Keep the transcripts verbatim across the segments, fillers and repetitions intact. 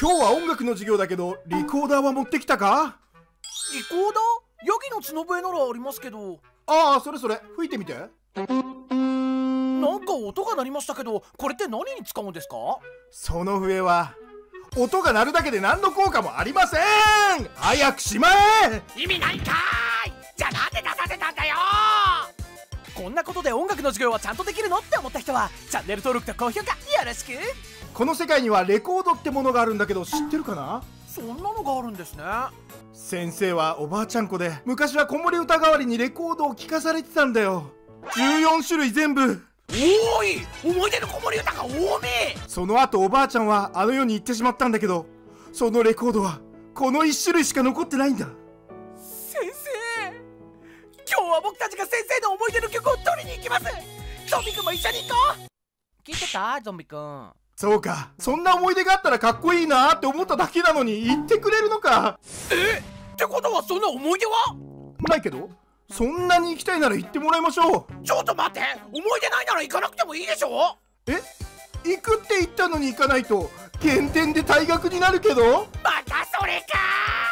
今日は音楽の授業だけどリコーダーは持ってきたか？ リコーダー？ヤギの角笛ならありますけど。 ああ、それそれ吹いてみて。 なんか音が鳴りましたけど、これって何に使うんですか？ その笛は音が鳴るだけで何の効果もありません。早くしまえ。 意味ないんかーい。じゃあなんで出させたんだよ。こんなことで音楽の授業はちゃんとできるのって思った人はチャンネル登録と高評価よろしく。 この世界にはレコードってものがあるんだけど知ってるかな？ そんなのがあるんですね。 先生はおばあちゃん子で昔は子守歌代わりにレコードを聴かされてたんだよ。じゅうよん種類全部。 おい、思い出の子守歌が多め。 その後おばあちゃんはあの世に行ってしまったんだけど、そのレコードはこのいっ種類しか残ってないんだ。 先生、今日は僕たちが先生の思い出の曲を取りに行きます。ゾンビ君も一緒に行こう。聞いてた？ゾンビ君。 そうか、そんな思い出があったらかっこいいなって思っただけなのに言ってくれるのか。 えってことはそんな思い出はないけど、そんなに行きたいなら行ってもらいましょう。 ちょっと待って、思い出ないなら行かなくてもいいでしょ。 え、行くって言ったのに行かないと減点で退学になるけど。 またそれか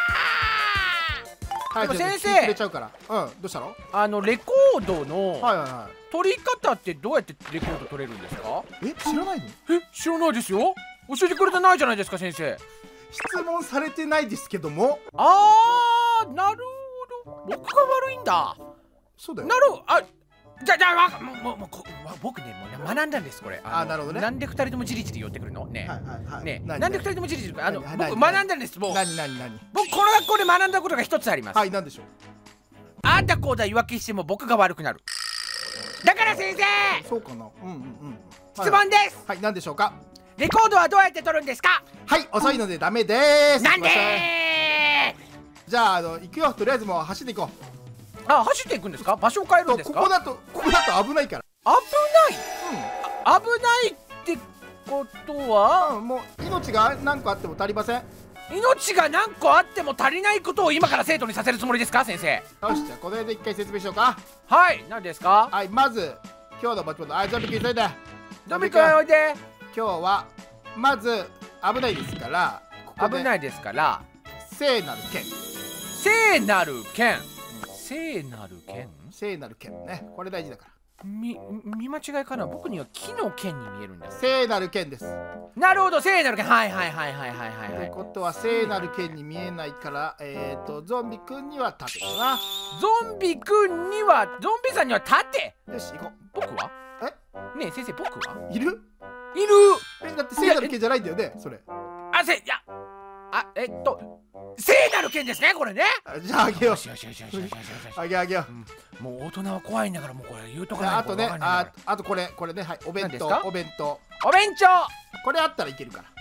ー。 はい、 でも先生、 聞いてくれちゃうから。うん、どうしたの？ あのレコードのはいはいはい。 取り方ってどうやってレコード取れるんですか？ え、知らないの？ え、知らないですよ。教えてくれてないじゃないですか先生。 質問されてないですけども。 あー、なるほど。僕が悪いんだ。 そうだよ。 なるほど。あ、じゃじゃあもうもうもうこ僕ねもう学んだんですこれ。 あ、なるほどね。 なんで二人ともじりじり寄ってくるのね。 はいはいはい。 ね、なんで二人ともじりじりあの僕学んだんです。もう何何何？ 僕この学校で学んだことが一つあります。 はい、なんでしょう。 あんたこうだ言い訳しても僕が悪くなる。だから先生、 そうかな。うんうんうん。 質問です。 はい、なんでしょうか。 レコードはどうやって取るんですか？ はい、遅いのでダメです。 なんでー？ じゃあ、あの行くよ。とりあえずもう走っていこう。 あ、走っていくんですか？場所を変えるんですか？ ここだとここだと危ないから。 危ない。危ないってことは、 うん、もう命が何個あっても足りません。 命が何個あっても足りないことを今から生徒にさせるつもりですか先生？ よし、じゃあこの辺で一回説明しようか。 はい、何ですか？ はい、まず今日の持ち物。あ、ゾンビ君急いで。 ゾンビ君おいで。 今日はまず危ないですから、ここで危ないですから聖なる剣。 聖なる剣。聖なる剣。 聖なる剣ね、これ大事だから。 み見間違いかな。僕には木の剣に見えるんです。 聖なる剣です。 なるほど、聖なる剣。はいはいはいはいはいはいはい。 ということは聖なる剣に見えないから、えっとゾンビ君には盾だな。 ゾンビ君にはゾンビさんには盾。 よし、行こう。 僕は？ え？ ねえ先生、僕はいる？ いる。 え、だって聖なる剣じゃないんだよね、それ。 あ、せいやあえっと聖なる剣ですねこれね。 じゃああげよう。 よしよしよしよしよしよし。 あげあげよう。もう大人は怖いんだから、もうこれ言うとかないう。あとね、あああとこれこれね、はい、お弁当お弁当。 お弁当。 これあったらいけるから。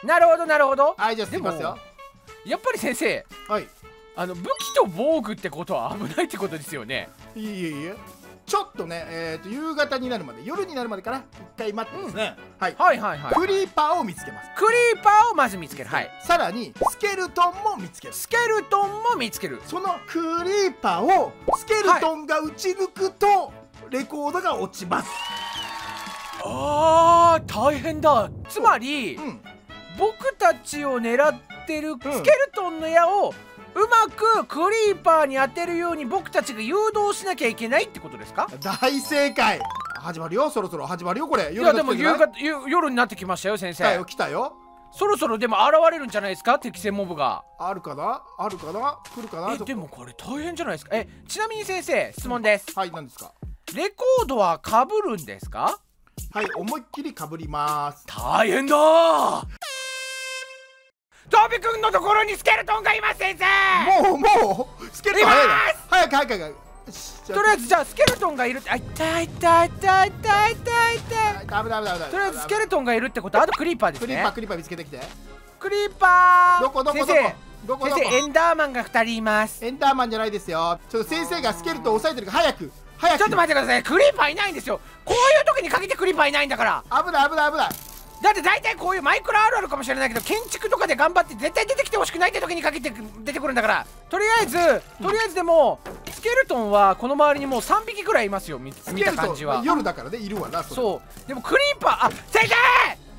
なるほどなるほど。 はい、じゃあ進みますよ。 やっぱり先生、 はい。 あの武器と防具ってことは危ないってことですよね。 いいえいいえ。ちょっとね、えっと夕方になるまで、夜になるまでかな、一回待ってですね。はいはいはいはい。 クリーパーを見つけます。 クリーパーをまず見つける。はい。 さらにスケルトンも見つける。 スケルトンも見つける。 そのクリーパーをスケルトンが撃ち抜くとレコードが落ちます。 あー、大変だ。つまり、 うん、 僕たちを狙ってるスケルトンの矢をうまくクリーパーに当てるように僕たちが誘導しなきゃいけないってことですか？ 大正解。始まるよ、そろそろ始まるよこれ。 いやでも夕方夜になってきましたよ先生。 来たよ来たよ。 そろそろでも現れるんじゃないですか、敵戦モブが。 あるかなあるかな来るかな。 えでもこれ大変じゃないですか。えちなみに先生、質問です。 はい、何ですか？ レコードはかぶるんですか？ はい、思いっきりかぶります。 大変だー。ゾンビ君のところにスケルトンがいます先生。 もうもうスケルトン早いな。早く早く早く。 とりあえずじゃあスケルトンがいるって、あ、痛い痛い痛い痛い痛い痛い。 ダメダメダメダメ。 とりあえずスケルトンがいるってことは、あとクリーパーですね。 クリーパークリーパー見つけてきて。 クリーパー。 どこどこどこ先生、 どこどこ。 先生、エンダーマンがふたりいます。 エンダーマンじゃないですよ。ちょっと先生がスケルトンを押さえてるから早く早く。 ちょっと待ってください。クリーパーいないんですよ。こういう時に限ってクリーパーいないんだから。 危ない危ない危ない。 だって大体こういうマイクロあるあるかもしれないけど、建築とかで頑張って絶対出てきてほしくないって時に限って出てくるんだから。とりあえずとりあえずでもスケルトンはこの周りにもうさんびきくらいいますよ。見た感じは。 夜だからね、いるわな。 そう。でもクリーパー、あ、先生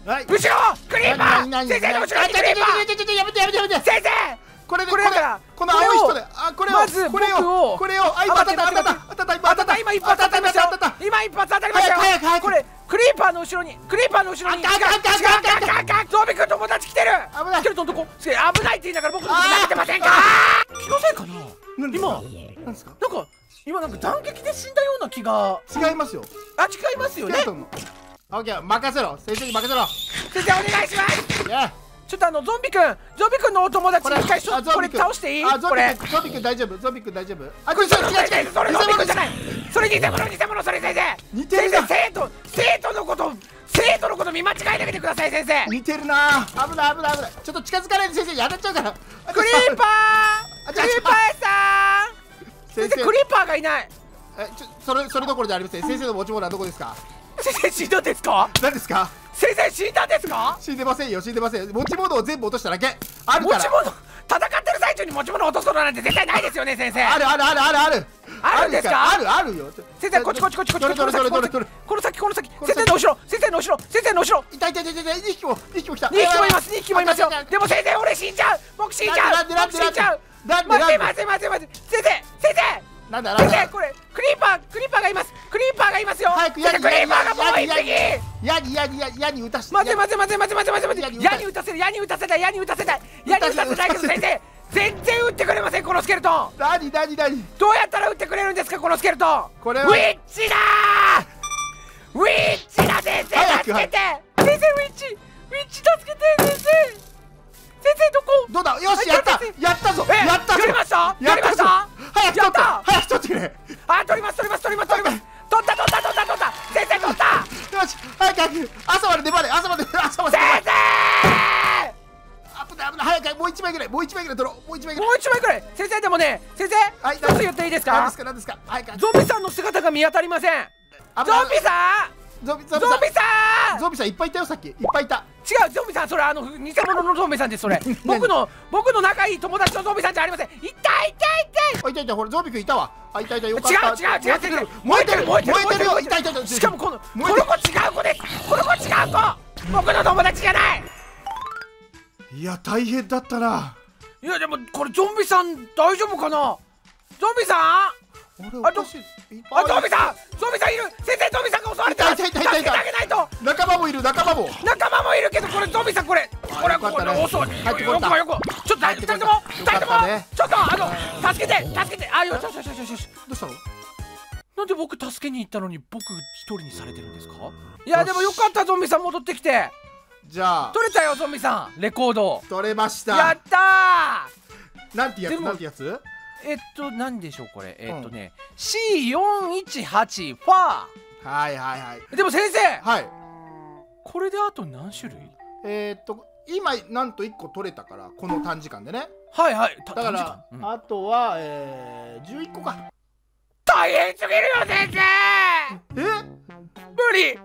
はい後ろクリーパー先生の後ろにクリーパーちょちょちょやめてやめてやめて先生これでこれだからこの青い人であこれをまずこれ僕ををこれをあ今当たった当たった当たった今当たった今一発当たりましたよ当たった当たった今一発当たりましたよ早く早く早くこれクリーパーの後ろにクリーパーの後ろに違う違う違う違う違うゾンビ君友達来てる危ないスケルトンどこ危ないって言いながら僕のこと投げてませんか気のせいかな今何ですかなんか今なんか斬撃で死んだような気が違いますよあ違いますよねスケルトンのオッケー任せろ先生に任せろ先生お願いしますいやちょっとあのゾンビ君ゾンビ君のお友達に一回しょこれあゾンビ君倒していいあゾンビこれ君ゾンビ君大丈夫ゾンビ君大丈夫あこれそれ違う違うそれゾンビ君じゃいないそれ偽物偽物それ先生似てるな先生生徒生徒のこと生徒のこと見間違えないでください先生似てるな危ない危ない危ないちょっと近づかないで先生やらっちゃうからクリーパークリーパーさん先生クリーパーがいないえちょそれそれどころじゃありません先生の持ち物はどこですか先生死んだんですか何ですか先生死んだんですか死んでませんよ死んでません持ち物を全部落としただけあるから持ち物戦ってる最中に持ち物落とすことなんて絶対ないですよね先生あるあるあるあるあるあるんですかあるあるよ先生こっちこっちこっちこっちこっちどれどれどれどれこの先この先先生の後ろ先生の後ろ先生の後ろ痛い痛い痛い痛いにひきもにひきも来たにひきもいますにひきもいますよでも先生俺死んじゃう僕死んじゃうなんでなんで僕死んじゃうなんで待ってなんで待って待って待って先生先生なんだなんだ先生これクリーパークリーパーがいますクリーパーがいますよ早く先生クリーパーがもう一匹矢に矢に矢に矢に撃たして待て待て待て待て待て待て待て矢に撃たせる矢に撃たせたい矢に撃たせたい矢に撃たせたいけど先生全然撃ってくれませんこのスケルトン何何何どうやったら撃ってくれるんですかこのスケルトンこれはウィッチだーウィッチだ先生早く助けて先生ウィッチウィッチ助けて先生先生どこどうだよしやったやったぞえやったぞやりましたやったぞ早く取ってやった早く取ってくれあ取ります取ります取ります取ります取った取った取った取った先生取ったよし早く早く朝まで粘れ朝まで朝まで先生危ない危ない早くもう一枚ぐらいもう一枚ぐらい取ろうもう一枚ぐらいもう一枚くらい先生でもね先生はい一つ言っていいですか何ですか何ですか早くゾンビさんの姿が見当たりませんゾンビさんゾンビゾンビさんゾンビさんいっぱいいたよさっきいっぱいいた違うゾンビさんそれあの偽物のゾンビさんですそれ僕の僕の仲いい友達のゾンビさんじゃありません痛い痛い痛いあいたいたほらゾンビくんいたわあいたいたよかっ違うた違う違う違う燃えてる燃えてる燃えてるよ燃えてるいたいたいたしかもこのこ燃えてるの子違う子ですこの子違う子僕の友達じゃないいや大変だったないやでもこれゾンビさん大丈夫かなゾンビさんあれおかしいあゾンビさんゾンビさんいる先生ゾンビさんが襲われたいたいたいたいた助けてあげないと仲間もいる仲間も仲間もいるけどこれゾンビさんこれこれよかったねこれ遅い入ってこれたよくよくちょっと二人とも二人ともちょっとあの助けて助けてあよしよしよしよしよしどうしたのなんで僕助けに行ったのに僕一人にされてるんですかいやでもよかったゾンビさん戻ってきてじゃあ取れたよゾンビさんレコード取れましたやったなんてやつでもなんてやつーえっと何でしょうこれえっとね シーよんいちはち ファはいはいはいーでも先生はいこれであと何種類えー、っと今なんといっこ取れたからこの短時間でねはいはいだだから、うん、あとは、えー、じゅういっこか大変すぎるよ先生え無理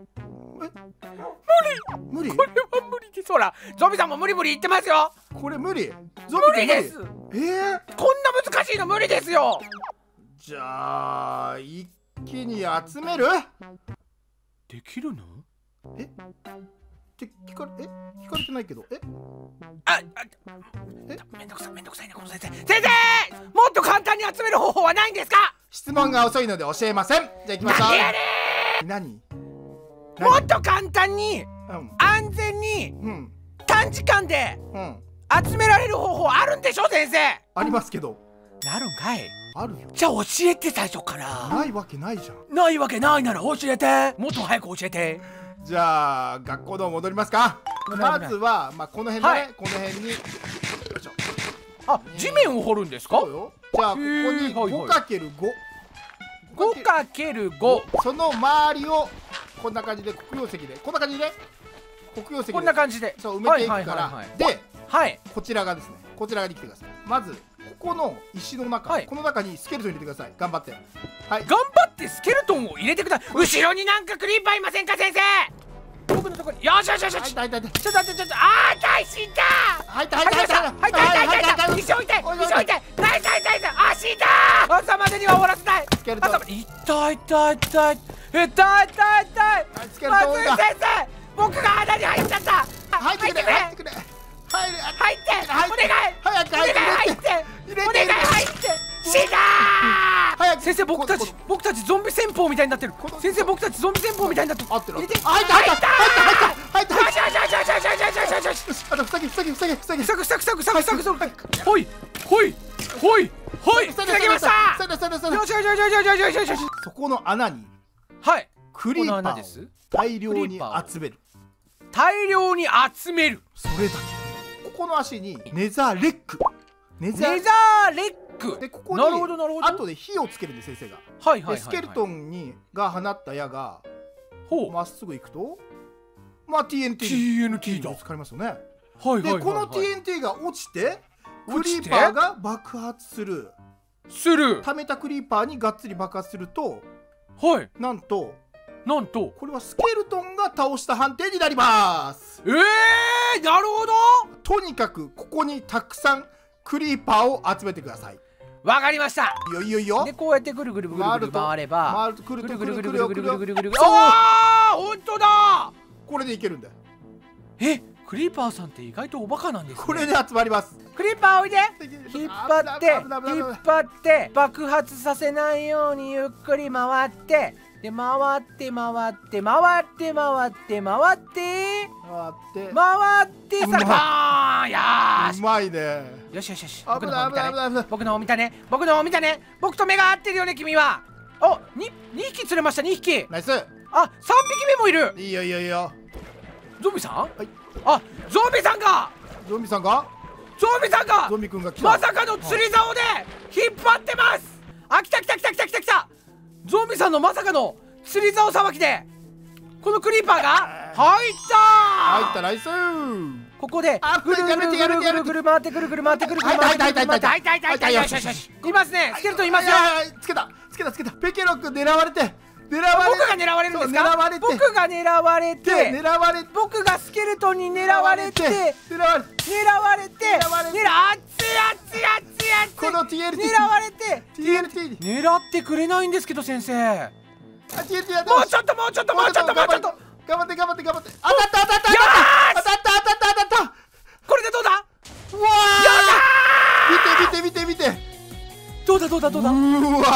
無理これは無理ですほらゾンビさんも無理無理言ってますよこれ無理ゾン無理ですえー、 こんな難しいの無理ですよじゃあ一気に集めるできるのえって聞かれえ聞かれてないけどえああえめんどくさいめんどくさいねこの先生先生もっと簡単に集める方法はないんですか質問が遅いので教えませんじゃあ行きましょうなんでやね何ーもっと簡単にうん安全にうん短時間でうん集められる方法あるんでしょ先生ありますけどなるんかいあるよじゃあ教えて最初からないわけないじゃんないわけないなら教えてもっと早く教えてじゃあ学校の戻りますか危ない危ないまずは、まあ、この辺でね、 はいこの辺によいしょあ地面を掘るんですかそうよじゃあここにへーはいはいごかけるごごかけるごその周りをこんな感じで黒曜石でこんな感じで黒曜石でこんな感じでそう埋めていくかはいはいはいはらいではいこちらがですねこちらができてくださいまずここの石の中、 はいこの中にスケルトン入れてください頑張ってはい頑張ってスケルトンを入れてください後ろになんかクリーパーいませんか先生僕のところによしよしよしよしはいはいはいちょっと待ってちょっとあー痛い死んだはいはいはいはいはい痛い痛い痛い痛い痛い石置いて石置いて痛い痛い痛い痛いあ死んだ朝までには終わらせないスケルトン朝まで痛い痛い痛い痛い痛い痛いスケルトンだ松井先生僕が穴に入っちゃった。 入ってくれ入ってくれ入る入ってお願い早くお願い入ってお願い入って死だー。先生僕たち僕たちゾンビ戦法みたいになってる。先生僕たちゾンビ戦法みたいになってる。 合ってる入って入った入った入った入った入ったよしよしよしよしよしよしよしよしよしよし。 あと塞げ塞げ塞げ塞げ塞ぐ塞ぐ塞ぐ塞ぐ塞ぐ塞ぐ。ほいほいほいほい塞ぎました。 塞いだ塞いだ塞いだ。 よしよしよしよしよしよしよしよし。 そこの穴にはいクリーパーを大量に集める。 大量に集める。 それだけ。ここの足にネザーレッグネネザーレッグでここなるほどなるほど。 に後で火をつけるんで先生が。 はいはいはいはい。 でスケルトンにが放った矢がほうまっすぐ行くとまあ ティーエヌティーティーエヌティー だ。 使いますよね。 はいはいはいはい。 でこの ティーエヌティー が落ちてクリーパーが爆発するする溜めたクリーパーにがっつり爆発するとはいなんとなんとこれはスケルトンが倒した判定になります。 えー、なるほど。 とにかくここにたくさんクリーパーを集めてください。 わかりました。 いいよいいよいいよ。 でこうやってぐるぐるぐるぐる回れば回るとくるとくるぐるぐるくるくるぐるぐるぐるぐるぐる。 そうああ本当だ。 これでいけるんだよ。 えクリーパーさんって意外とおバカなんですね。 これで集まります。 クリーパーおいで。引っ張って引っ張って爆発させないようにゆっくり回ってで回って回って回って回って回って回って回ってさあよーしうまいね。 よしよしよし。 危ない危ない危ない危ない。 僕の方見たね僕の方見たね。僕と目が合ってるよね君は。おににひき釣れました。にひき。 ナイス。 あさんびきめもいる。 いいよいいよいいよ。 ゾンビさん。 はい。 あゾンビさんがゾンビさんがゾンビさんがゾンビくんが来た。 まさかの釣り竿で引っ張ってます。あ来た来た来た来た来た来た。ゾンビさんのまさかの釣り竿さばきでこのクリーパーが入った入ったナイス。 ここでぐるぐるぐるぐるぐる回ってぐるぐる回ってぐるぐる回ってぐるぐる回って入った入った入ったよしよしよし。いますね。スケルトンいますよ。 つけたつけたつけた。ペケロ君狙われて狙われ僕が狙われるんですか。 狙われて僕が狙われて狙われて僕がスケルトンに狙われて狙われて狙われて狙われて狙あっついあっついあっついあっついこの ティーエヌティー狙われてティーエヌティー に狙ってくれないんですけど先生。 あ ティーエヌティー やってもうちょっともうちょっともうちょっともうちょっと頑張って頑張って頑張って。当たった当たった当たった当たった当たった当たった。 これでどうだ。 うわー見て見て見て見て。 どうだどうだどうだ。ううわわ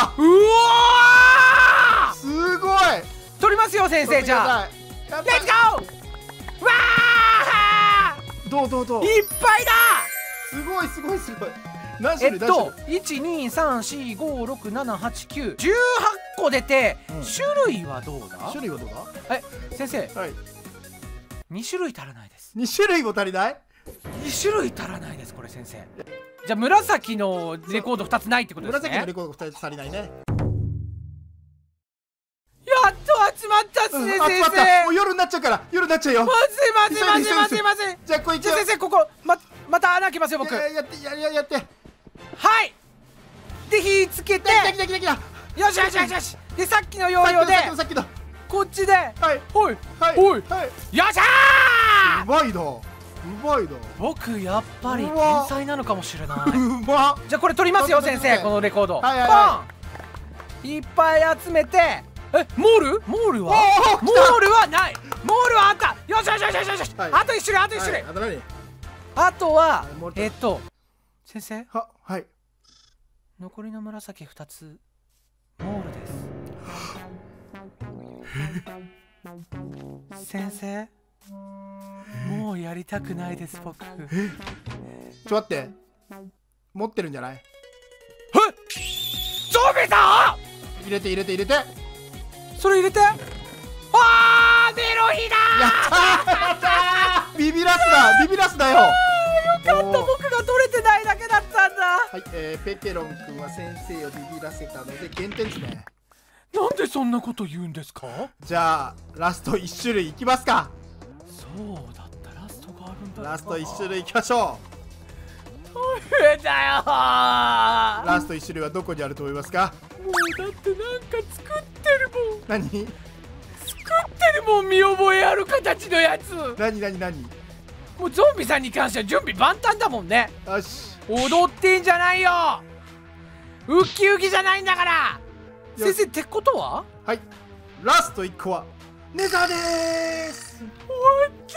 ーすごい。 取りますよ先生。じゃあレッツゴー。わーどうどうどう。 いっぱいだ。 すごいすごいすごい。何え種類っといちにさんしごろくななはちきゅうじゅうはっこ出て、うん、種類はどうだ。 種類はどうだ。 え先生、 はい、 に種類足らないです。 に種類も足りない。 に種類足らないですこれ先生。じゃあ紫のレコードふたつないってことですね。 紫のレコードふたつ足りないね。 やっと集まったっすね、うん、先生。 もう夜になっちゃうから夜になっちゃうよ。 まずいまずいまずいまずいまずい。 じゃあこれじゃあ先生ここままた穴開けますよ僕。 やってやややって。 はいで火つけて来た来た来た来た。 よしよしよしよし。でさっきの要領でさっきのこっちではいほいはいほいはいよっしゃー。 うまいなうまいな。 僕やっぱり天才なのかもしれない。 うま。 じゃあこれ取りますよ先生このレコード。 はいはいはいいっぱい集めて。えモールモールはモールはない。モールはあった。よしよしよしよしよし。あと一種類あと一種類。 あと何。 あとはえっと先生ははい残りの紫ふたつモールです。先生もうやりたくないです僕。 ちょっと待って持ってるんじゃない。えゾンビさん入れて入れて入れてそれ入れて。あーメロヒだー。 やったーやったービビらすだビビらすだよ。 よかった僕が取れてないだけだったんだ。 はい、えー、ペケロン君は先生をビビらせたので減点ですね。 なんでそんなこと言うんですか。 じゃあラストいち種類いきますか。 そうだったラストがあるんだ。 ラストいち種類いきましょう。大変だよー。 ラストいち種類はどこにあると思いますか。 もうだってなんか作ってるもん。 何作ってるもん見覚えある形のやつ。 何何何もうゾンビさんに関しては準備万端だもんね。 よし踊ってんじゃないよウキウキじゃないんだから。先生ってことははいラストいっこはネザーでーす。 終わった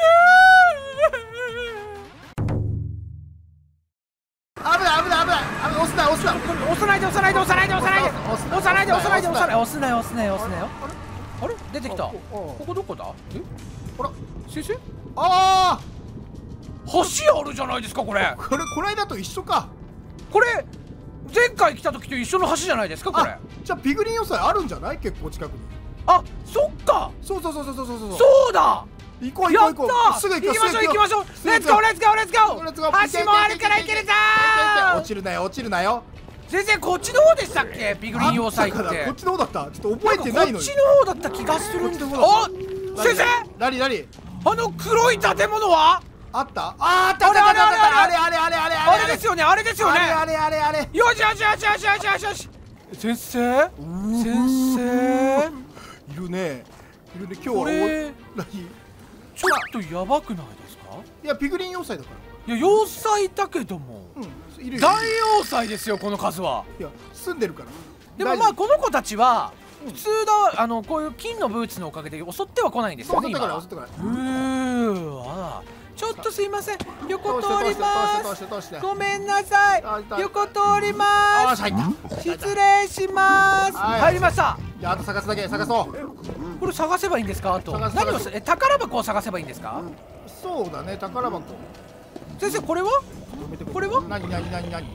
ー。危ない危ない危ない。押すな押すな。 押さないで押さないで押さないで押さないで押さないで押さないで押さない押すなよ押すなよ押すなよ。あれ出てきた。ここどこだ？え？ ほら先生？ ああ。 橋あるじゃないですかこれ。 これこの間と一緒か。 これ前回来た時と一緒の橋じゃないですかこれ。 じゃあピグリン要塞あるんじゃない？結構近くに。 あ、そっか。 そうそうそうそうそうそう。 そうだ。 行こう行こう行こう。 すぐ行きましょう行きましょう。レッツゴーレッツゴーレッツゴー。橋もあるから行けるぞー。 落ちるなよ落ちるなよ。 先生こっちの方でしたっけピグリン要塞って。 こっちの方だった。ちょっと覚えてないのよ。 こっちの方だった気がするんだけど。あ、先生。 何何？ あの黒い建物は？ あった？あったあったあったあったあれあれあれあれあれですよねあれですよね。 あれあれあれ。 よしよしよしよしよしよしよし。先生先生いるねいるね。今日はこれ何？ ちょっとやばくないですか？ いやピグリン要塞だから。 いや要塞だけども、 うん、いる大要塞ですよこの数は。 いや住んでるから。 でもまあこの子たちは普通だ、あのこういう金のブーツのおかげで襲っては来ないんですよね今は。うーわ、ちょっとすいません横通ります。ごめんなさい横通ります。失礼します。入りました。 じゃああと探すだけ探そう。 これ探せばいいんですか？あと何をえ宝箱を探せばいいんですか？ そうだね宝箱。 先生これはこれは何何何何。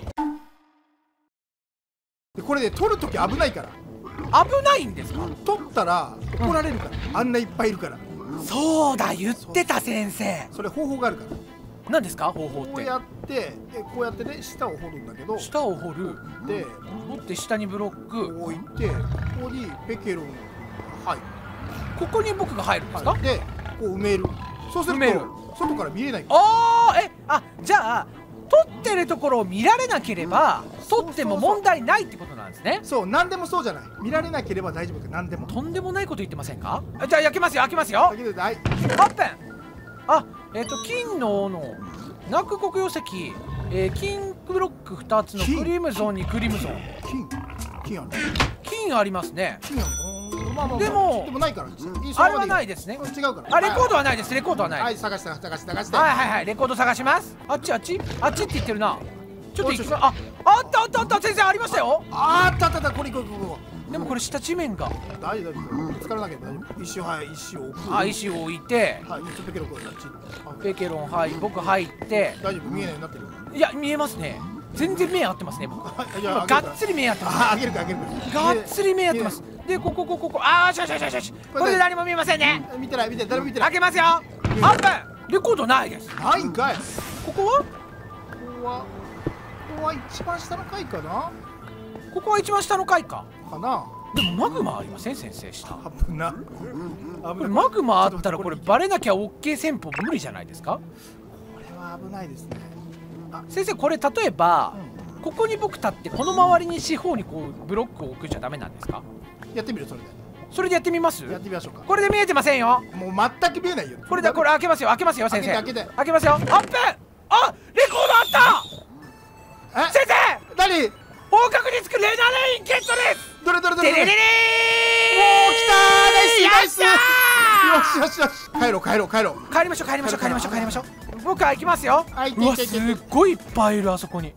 これで取るとき危ないから。 危ないんですか？ 取ったら怒られるから、あんないっぱいいるから。 そうだ言ってた先生。 それ方法があるから。 何ですか方法って？ こうやってこうやってね下を掘るんだけど、 下を掘るで掘って下にブロック置いて、ここにペケロンはいここに僕が入るんですか？ でこう埋める。そうすると外から見れない。 ああえあじゃあ取ってるところを見られなければ取っても問題ないってことなんですね。 そう何でもそうじゃない。見られなければ大丈夫か。何でもとんでもないこと言ってませんか？じゃあ焼けますよ焼けますよ。 だけどはいオープン。あえっと金の斧ナック黒曜石、えー、金ブロックふたつのクリムゾンにクリムゾン。 金金ある。 金ありますね。 金ある。まあまあでもでもないからあれはないですね。 違うから。 あレコードはないです。レコードはない。 はい探して探して探して。 はいはいはいレコード探します。あっちあっちあっちって言ってるな。ちょっと行きまああったあったあった先生ありましたよ。 あったあったあったこれこれこれこれ。でもこれ下地面が大丈夫。ぶつからなければ大丈夫。石をはい石を置く。 あ石を置いてはいちょっとペケロンこれあっち。 ペケロンはい僕入って大丈夫見えないようになってる。 いや見えますね。全然目合ってますね僕。今がっつり目合ってます。 ああげるかあげるか。 がっつり目合ってます。でこここここああしゃしゃしゃしゃしこれで何も見えませんね。 見てない見てない誰も見てない。 開けますよ。オープン。レコードないです。 ないんかい。 ここはここはここは一番下の階かな。 ここは一番下の階かかな。 でもマグマありません先生下。 危なこれマグマあったらこれバレなきゃ オーケー 戦法無理じゃないですか？ これは危ないですね。 先生これ例えばここに僕立ってこの周りに四方にこうブロックを置くじゃダメなんですか？ やってみるそれで。 それでやってみます？ やってみましょうか。 これで見えてませんよ。 もう全く見えないよ。 これだこれ開けますよ開けますよ先生。 開けて開けて開けますよ。オープン。あレコードあった。先生何？ 方角につくレナレインゲットです。 どれどれどれ。 テレレレー。 おー来たーナイスナイス。よしよしよし帰ろう帰ろう帰ろう。 帰りましょう帰りましょう帰りましょう帰りましょう。僕は行きますよ。 はい。 うわすっごいいっぱいいるあそこに。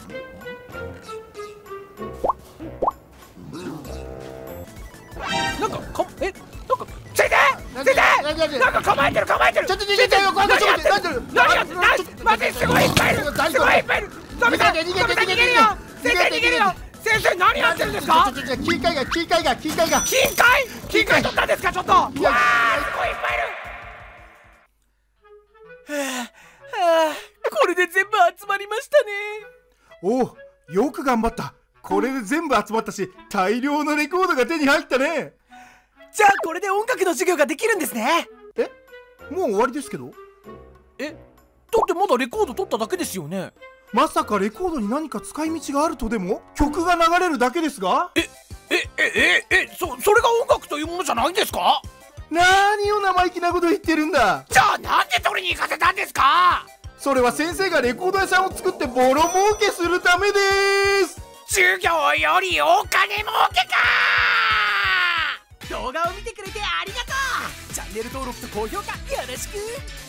なんかかえなんか先生先生なんか構えてる構えてる。 ちょっと逃げてよ。 何やってる何やってる待ってすごいいっぱいいるすごいいっぱいいる。トミさんトミさん逃げるよ。先生逃げるよ。先生何やってるんですか？ 金塊が金塊が金塊が金塊金塊取ったんですか？ちょっとうわーすごいいっぱいいる。はあこれで全部集まりましたね。 おおよく頑張った。これで全部集まったし大量のレコードが手に入ったね。 じゃあこれで音楽の授業ができるんですね。 えもう終わりですけど。 えだってまだレコード取っただけですよね。 まさかレコードに何か使い道があるとでも？曲が流れるだけですが。 えええええそそれが音楽というものじゃないんですか？ 何を生意気なこと言ってるんだ。 じゃあなんで取りに行かせたんですか？ それは先生がレコード屋さんを作ってボロ儲けするためです。 授業よりお金儲けか。動画を見てくれてありがとう。チャンネャンネル登録と高評価よろしく。